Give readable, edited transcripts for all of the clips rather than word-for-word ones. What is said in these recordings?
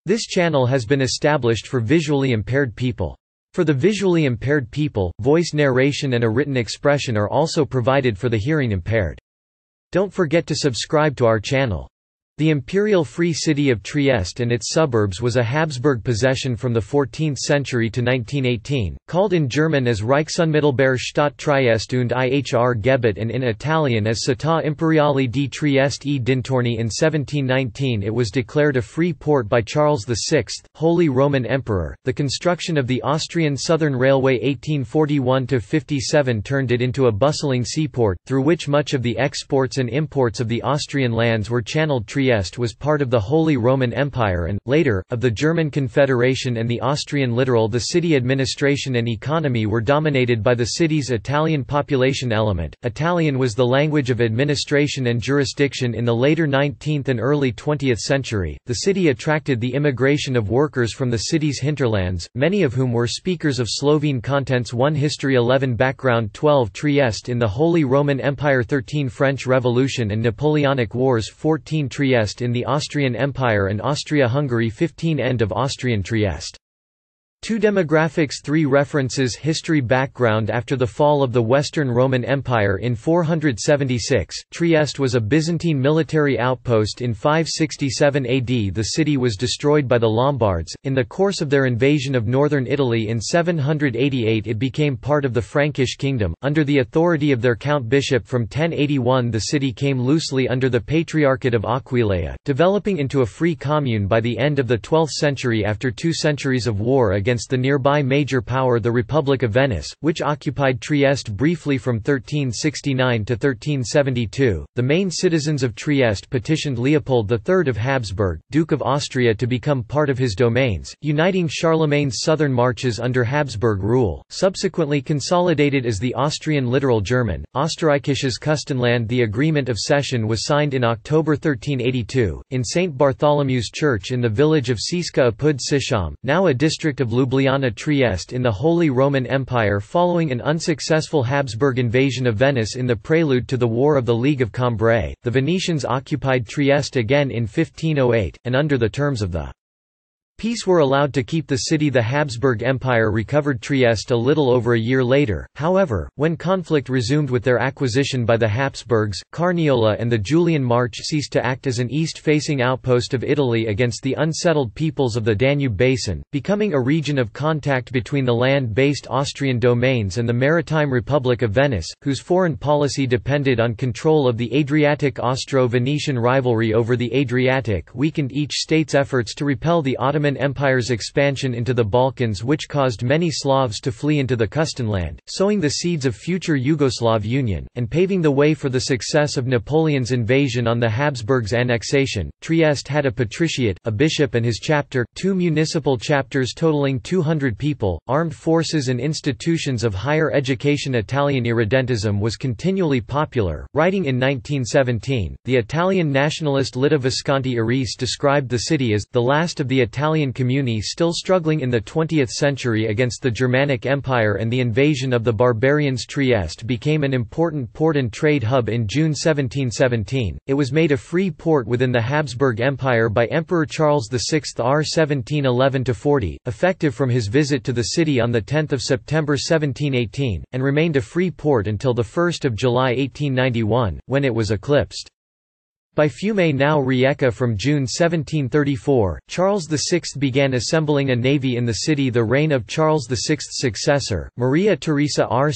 This channel has been established for visually impaired people. For the visually impaired people, voice narration and a written expression are also provided for the hearing impaired. Don't forget to subscribe to our channel. The imperial free city of Trieste and its suburbs was a Habsburg possession from the 14th century to 1918, called in German as Reichsunmittelbare Stadt Trieste und Ihr Gebiet and in Italian as Città Imperiale di Trieste e Dintorni. In 1719 it was declared a free port by Charles VI, Holy Roman Emperor. The construction of the Austrian Southern Railway 1841–57 turned it into a bustling seaport, through which much of the exports and imports of the Austrian lands were channeled. Trieste was part of the Holy Roman Empire and, later, of the German Confederation and the Austrian littoral. The city administration and economy were dominated by the city's Italian population element. Italian was the language of administration and jurisdiction in the later 19th and early 20th century. The city attracted the immigration of workers from the city's hinterlands, many of whom were speakers of Slovene contents. 1 History 11 Background 12 Trieste in the Holy Roman Empire 13 French Revolution and Napoleonic Wars 14 Trieste in the Austrian Empire and Austria-Hungary 15 End of Austrian Trieste. 2 Demographics 3 References History Background After the fall of the Western Roman Empire in 476, Trieste was a Byzantine military outpost. In 567 AD the city was destroyed by the Lombards. In the course of their invasion of northern Italy in 788 it became part of the Frankish kingdom, under the authority of their count-bishop. From 1081 the city came loosely under the Patriarchate of Aquileia, developing into a free commune by the end of the 12th century after 2 centuries of war against the nearby major power the Republic of Venice, which occupied Trieste briefly from 1369 to 1372. The main citizens of Trieste petitioned Leopold III of Habsburg, Duke of Austria, to become part of his domains, uniting Charlemagne's southern marches under Habsburg rule, subsequently consolidated as the Austrian Littoral German, Österreichisches Küstenland. The agreement of cession was signed in October 1382, in St. Bartholomew's Church in the village of Siska apud Sicham, now a district of Ljubljana. Trieste in the Holy Roman Empire. Following an unsuccessful Habsburg invasion of Venice in the prelude to the War of the League of Cambrai, the Venetians occupied Trieste again in 1508, and under the terms of the peace were allowed to keep the city. The Habsburg Empire recovered Trieste a little over a year later, however, when conflict resumed with their acquisition by the Habsburgs. Carniola and the Julian March ceased to act as an east-facing outpost of Italy against the unsettled peoples of the Danube Basin, becoming a region of contact between the land-based Austrian domains and the Maritime Republic of Venice, whose foreign policy depended on control of the Adriatic. Austro-Venetian rivalry over the Adriatic weakened each state's efforts to repel the Ottoman Empire's expansion into the Balkans, which caused many Slavs to flee into the Küstenland, sowing the seeds of future Yugoslav union, and paving the way for the success of Napoleon's invasion on the Habsburgs' annexation. Trieste had a patriciate, a bishop and his chapter, 2 municipal chapters totaling 200 people, armed forces and institutions of higher education. Italian irredentism was continually popular. Writing in 1917, the Italian nationalist Litta Visconti Arese described the city as the last of the Italian comuni still struggling in the 20th century against the Germanic Empire and the invasion of the barbarians. Trieste became an important port and trade hub in June 1717. It was made a free port within the Habsburg Empire by Emperor Charles VI r. 1711–40, effective from his visit to the city on 10 September 1718, and remained a free port until 1 July 1891, when it was eclipsed by Fiume now Rijeka. From June 1734, Charles VI began assembling a navy in the city. The reign of Charles VI's successor, Maria Theresa r.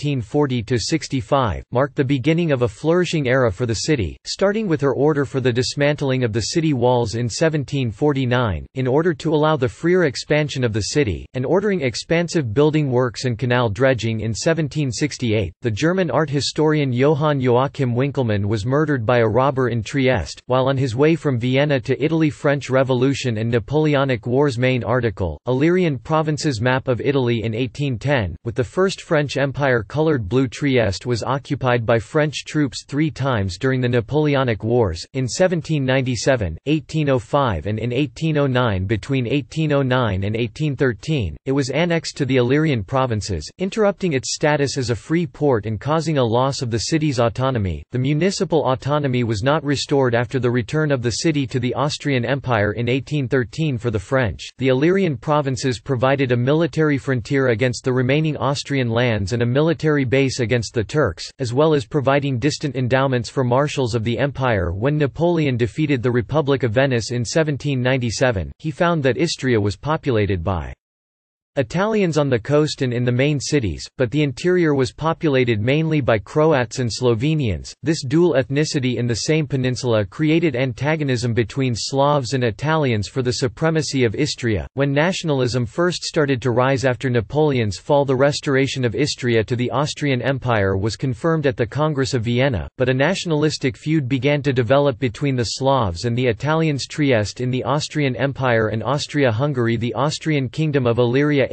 1740–65, marked the beginning of a flourishing era for the city, starting with her order for the dismantling of the city walls in 1749, in order to allow the freer expansion of the city, and ordering expansive building works and canal dredging. In 1768, the German art historian Johann Joachim Winckelmann was murdered by a robber in Trieste, while on his way from Vienna to Italy. French Revolution and Napoleonic Wars. Main article, Illyrian Provinces Map of Italy in 1810, with the First French Empire colored blue. Trieste was occupied by French troops 3 times during the Napoleonic Wars, in 1797, 1805 and in 1809. Between 1809 and 1813, it was annexed to the Illyrian provinces, interrupting its status as a free port and causing a loss of the city's autonomy. The municipal autonomy was not restored after the return of the city to the Austrian Empire in 1813 for the French. The Illyrian provinces provided a military frontier against the remaining Austrian lands and a military base against the Turks, as well as providing distant endowments for marshals of the empire. When Napoleon defeated the Republic of Venice in 1797, he found that Istria was populated by Italians on the coast and in the main cities, but the interior was populated mainly by Croats and Slovenians. This dual ethnicity in the same peninsula created antagonism between Slavs and Italians for the supremacy of Istria. When nationalism first started to rise after Napoleon's fall, the restoration of Istria to the Austrian Empire was confirmed at the Congress of Vienna, but a nationalistic feud began to develop between the Slavs and the Italians. Trieste in the Austrian Empire and Austria-Hungary. The Austrian Kingdom of Illyria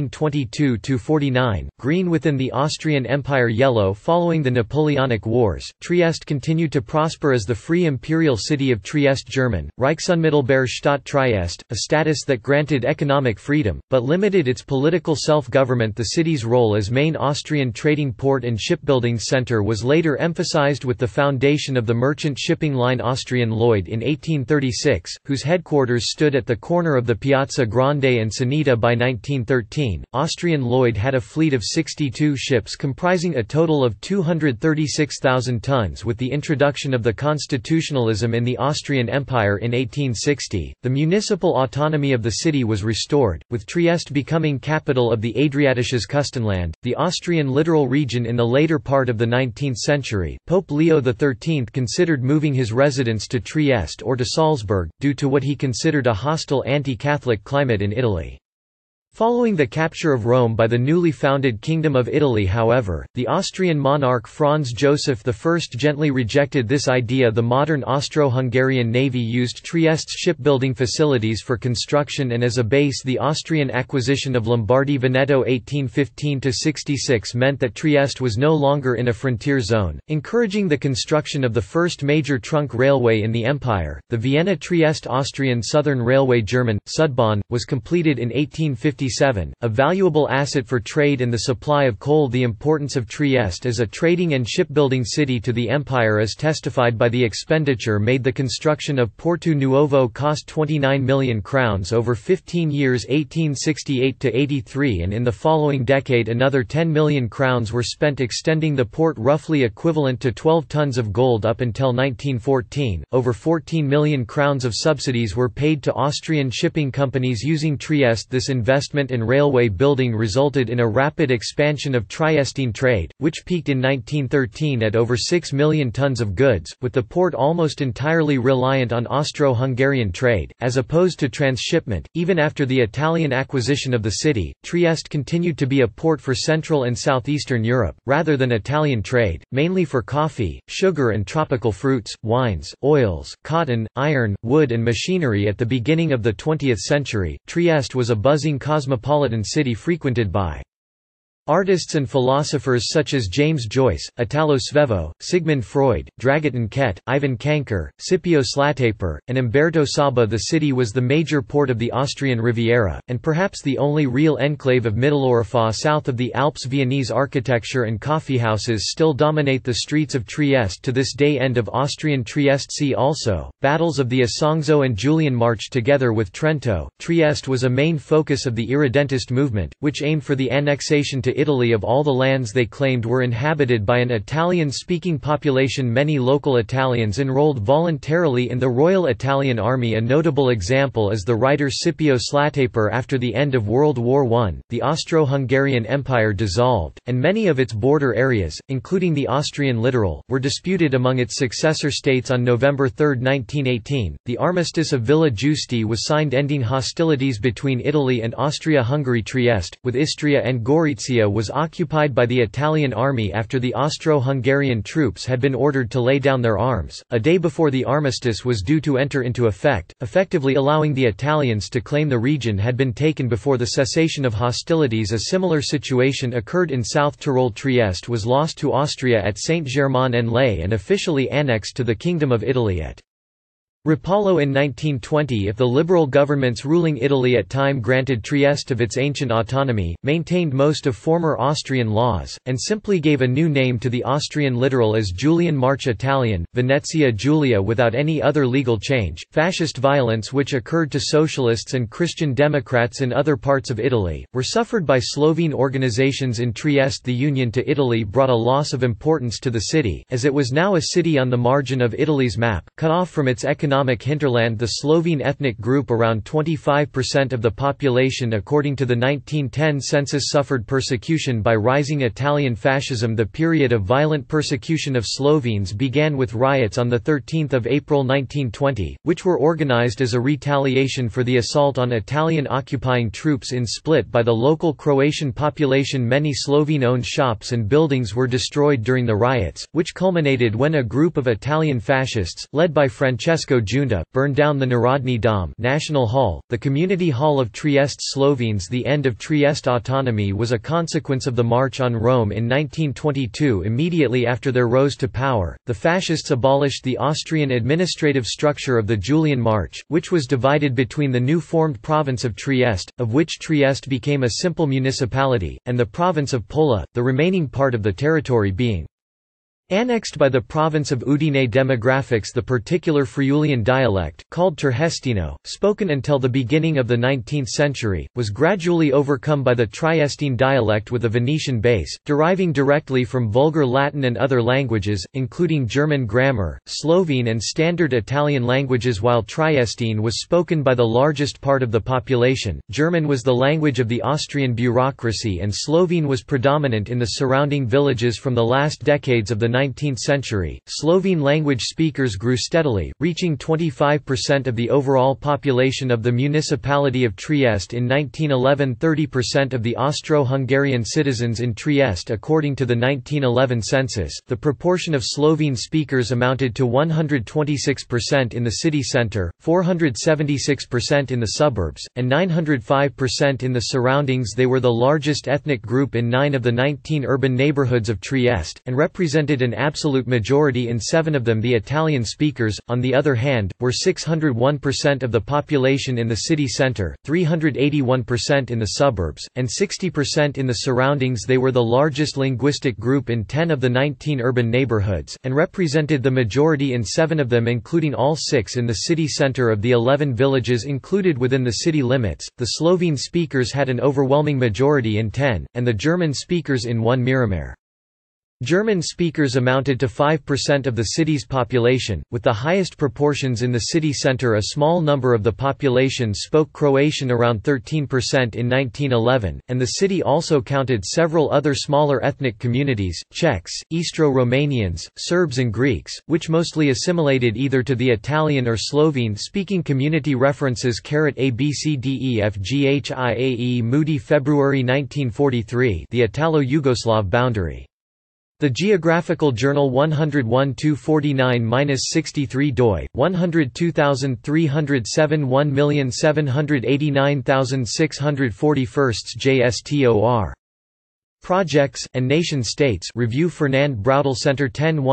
1822–49, green within the Austrian Empire, yellow following the Napoleonic Wars. Trieste continued to prosper as the free imperial city of Trieste. German, Reichsunmittelbare Trieste, a status that granted economic freedom, but limited its political self-government. The city's role as main Austrian trading port and shipbuilding centre was later emphasized with the foundation of the merchant shipping line Austrian Lloyd in 1836, whose headquarters stood at the corner of the Piazza Grande and Sanita. By 1913, Austrian Lloyd had a fleet of 62 ships comprising a total of 236,000 tons. With the introduction of the constitutionalism in the Austrian Empire in 1860, the municipal autonomy of the city was restored, with Trieste becoming capital of the Adriatisches Küstenland, the Austrian littoral region. In the later part of the 19th century, Pope Leo XIII considered moving his residence to Trieste or to Salzburg, due to what he considered a hostile anti-Catholic climate in Italy. Following the capture of Rome by the newly founded Kingdom of Italy, however, the Austrian monarch Franz Joseph I gently rejected this idea. The modern Austro-Hungarian navy used Trieste's shipbuilding facilities for construction and as a base. The Austrian acquisition of Lombardy-Veneto 1815–66 meant that Trieste was no longer in a frontier zone, encouraging the construction of the first major trunk railway in the empire. The Vienna-Trieste Austrian Southern Railway, German, Sudbahn, was completed in 1857. A valuable asset for trade and the supply of coal. The importance of Trieste as a trading and shipbuilding city to the empire is testified by the expenditure made. The construction of Porto Nuovo cost 29 million crowns over 15 years 1868–83, and in the following decade another 10 million crowns were spent extending the port, roughly equivalent to 12 tons of gold. Up until 1914, over 14 million crowns of subsidies were paid to Austrian shipping companies using Trieste. This investment in railway building resulted in a rapid expansion of Triestine trade, which peaked in 1913 at over 6 million tons of goods, with the port almost entirely reliant on Austro-Hungarian trade, as opposed to transshipment. Even after the Italian acquisition of the city, Trieste continued to be a port for Central and Southeastern Europe, rather than Italian trade, mainly for coffee, sugar and tropical fruits, wines, oils, cotton, iron, wood and machinery. At the beginning of the 20th century, Trieste was a buzzing cosmopolitan city frequented by artists and philosophers such as James Joyce, Italo Svevo, Sigmund Freud, Dragutin Ket, Ivan Kankar, Scipio Slataper, and Umberto Saba. The city was the major port of the Austrian Riviera, and perhaps the only real enclave of Mitteleuropa south of the Alps. Viennese architecture and coffeehouses still dominate the streets of Trieste to this day. End of Austrian Trieste. See also, battles of the Isonzo and Julian March. Together with Trento, Trieste was a main focus of the Irredentist movement, which aimed for the annexation to Italy of all the lands they claimed were inhabited by an Italian-speaking population. Many local Italians enrolled voluntarily in the Royal Italian Army. A notable example is the writer Scipio Slataper. After the end of World War I, the Austro-Hungarian Empire dissolved, and many of its border areas, including the Austrian littoral, were disputed among its successor states. On November 3, 1918, the Armistice of Villa Giusti was signed, ending hostilities between Italy and Austria-Hungary. Trieste, with Istria and Gorizia, was occupied by the Italian army after the Austro-Hungarian troops had been ordered to lay down their arms, a day before the armistice was due to enter into effect, effectively allowing the Italians to claim the region had been taken before the cessation of hostilities. A similar situation occurred in South Tyrol. Trieste was lost to Austria at Saint-Germain-en-Laye and officially annexed to the Kingdom of Italy at Rapallo in 1920. If the liberal governments ruling Italy at time granted Trieste of its ancient autonomy, maintained most of former Austrian laws, and simply gave a new name to the Austrian littoral as Julian March Italian, Venezia Giulia without any other legal change, fascist violence which occurred to socialists and Christian Democrats in other parts of Italy, were suffered by Slovene organizations in Trieste. The union to Italy brought a loss of importance to the city, as it was now a city on the margin of Italy's map, cut off from its economic hinterland. The Slovene ethnic group, around 25% of the population according to the 1910 census, suffered persecution by rising Italian fascism. The period of violent persecution of Slovenes began with riots on 13 April 1920, which were organized as a retaliation for the assault on Italian occupying troops in Split by the local Croatian population. Many Slovene-owned shops and buildings were destroyed during the riots, which culminated when a group of Italian fascists, led by Francesco Giunta, burned down the Narodni Dom National Hall, the community hall of Trieste. Slovenes. The end of Trieste autonomy was a consequence of the March on Rome in 1922. Immediately after their rose to power, the fascists abolished the Austrian administrative structure of the Julian March, which was divided between the new formed province of Trieste, of which Trieste became a simple municipality, and the province of Pola, the remaining part of the territory being annexed by the province of Udine. Demographics. The particular Friulian dialect, called Terhestino, spoken until the beginning of the 19th century, was gradually overcome by the Triestine dialect with a Venetian base, deriving directly from Vulgar Latin and other languages, including German grammar, Slovene and Standard Italian languages. While Triestine was spoken by the largest part of the population, German was the language of the Austrian bureaucracy and Slovene was predominant in the surrounding villages. From the last decades of the 19th century, Slovene language speakers grew steadily, reaching 25% of the overall population of the municipality of Trieste in 1911. 30% of the Austro-Hungarian citizens in Trieste. According to the 1911 census, the proportion of Slovene speakers amounted to 126% in the city centre, 476% in the suburbs, and 905% in the surroundings. They were the largest ethnic group in 9 of the 19 urban neighbourhoods of Trieste, and represented an absolute majority in 7 of them. The Italian speakers, on the other hand, were 601% of the population in the city centre, 381% in the suburbs, and 60% in the surroundings. They were the largest linguistic group in 10 of the 19 urban neighbourhoods, and represented the majority in 7 of them, including all 6 in the city centre. Of the 11 villages included within the city limits, the Slovene speakers had an overwhelming majority in 10, and the German speakers in 1. Miramare. German speakers amounted to 5% of the city's population, with the highest proportions in the city centre. A small number of the population spoke Croatian, around 13% in 1911, and the city also counted several other smaller ethnic communities, Czechs, Istro-Romanians, Serbs and Greeks, which mostly assimilated either to the Italian or Slovene-speaking community. References *ABCDEFGHIAE Moody, February 1943. The Italo-Yugoslav boundary. The Geographical Journal 101-249-63 doi, 102307 1789641 JSTOR. Projects, and Nation-States Review Fernand Braudel Center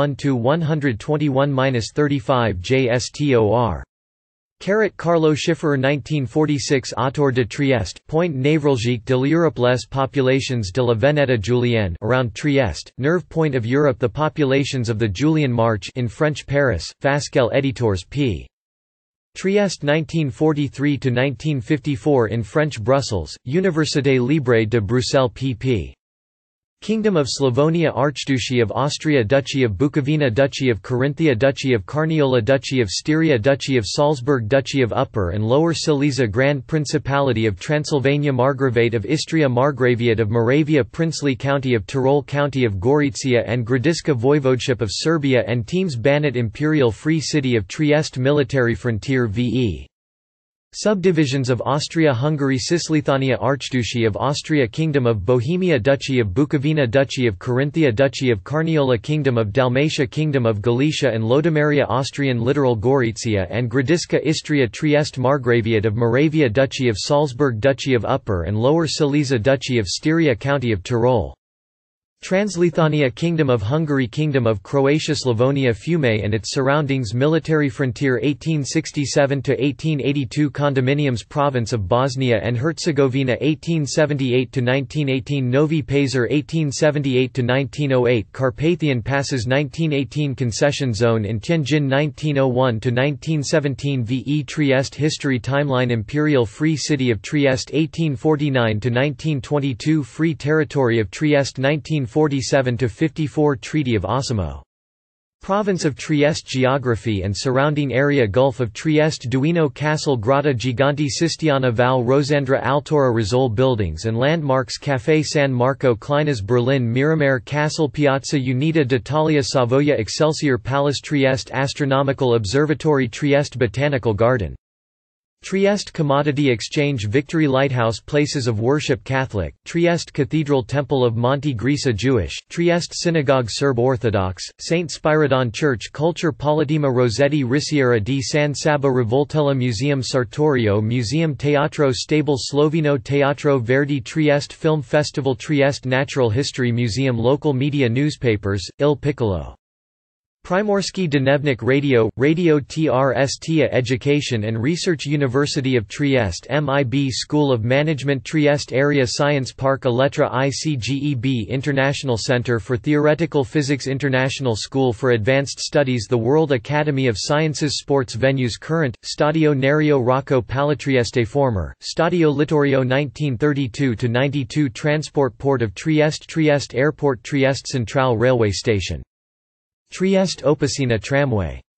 10-1-221-35 JSTOR. Carlo Schiffer 1946 Autour de Trieste, point névralgique de l'Europe. Les populations de la Veneta Julienne around Trieste, nerve point of Europe. The populations of the Julian March in French Paris, Fasquelle Editors p. Trieste 1943–1954 in French Brussels, Université Libre de Bruxelles pp. Kingdom of Slavonia, Archduchy of Austria, Duchy of Bukovina, Duchy of Carinthia, Duchy of Carniola, Duchy of Styria, Duchy of Salzburg, Duchy of Upper and Lower Silesia, Grand Principality of Transylvania, Margravate of Istria, Margraviate of Moravia, Princely County of Tyrol, County of Gorizia and Gradiška Voivodeship of Serbia and Temes Banat, Imperial Free City of Trieste, Military Frontier VE. Subdivisions of Austria-Hungary, Cisleithania, Archduchy of Austria, Kingdom of Bohemia, Duchy of Bukovina, Duchy of Carinthia, Duchy of Carniola, Kingdom of Dalmatia, Kingdom of Galicia and Lodomeria, Austrian Littoral, Gorizia and Gradiška Istria, Trieste, Margraviate of Moravia, Duchy of Salzburg, Duchy of Upper and Lower Silesia, Duchy of Styria, County of Tyrol. Transleithania, Kingdom of Hungary, Kingdom of Croatia, Slavonia, Fiume and its surroundings, Military Frontier 1867–1882, Condominiums, Province of Bosnia and Herzegovina 1878–1918, Novi Pazar 1878–1908, Carpathian Passes 1918, Concession Zone in Tianjin 1901–1917, VE Trieste History Timeline, Imperial Free City of Trieste 1849–1922, Free Territory of Trieste 1947–54, Treaty of Osimo. Province of Trieste, Geography and surrounding area, Gulf of Trieste, Duino Castle, Grotta Gigante, Sistiana, Val Rosandra, Altora, Rizzoli Buildings and landmarks, Café San Marco, Kleines, Berlin, Miramare Castle, Piazza Unita d'Italia, Savoia, Excelsior Palace, Trieste Astronomical Observatory, Trieste Botanical Garden. Trieste Commodity Exchange, Victory Lighthouse, Places of Worship, Catholic, Trieste Cathedral, Temple of Monte Grisa, Jewish, Trieste Synagogue, Serb Orthodox, St. Spiridon Church, Culture, Politeama, Rossetti, Risiera di San Saba, Rivoltella, Museum Sartorio, Museum Teatro Stable, Sloveno, Teatro Verdi, Trieste Film Festival, Trieste Natural History Museum, Local media, newspapers, Il Piccolo, Primorsky Dnevnik, Radio, Radio Trstia, Education and Research, University of Trieste, MIB School of Management, Trieste Area Science Park, Elettra, ICGEB International Center for Theoretical Physics, International School for Advanced Studies, the World Academy of Sciences, Sports Venues, Current, Stadio Nerio Rocco Palatrieste, Former, Stadio Littorio 1932–92, Transport Port of Trieste, Trieste Airport, Trieste Centrale Railway Station, Trieste Opicina Tramway.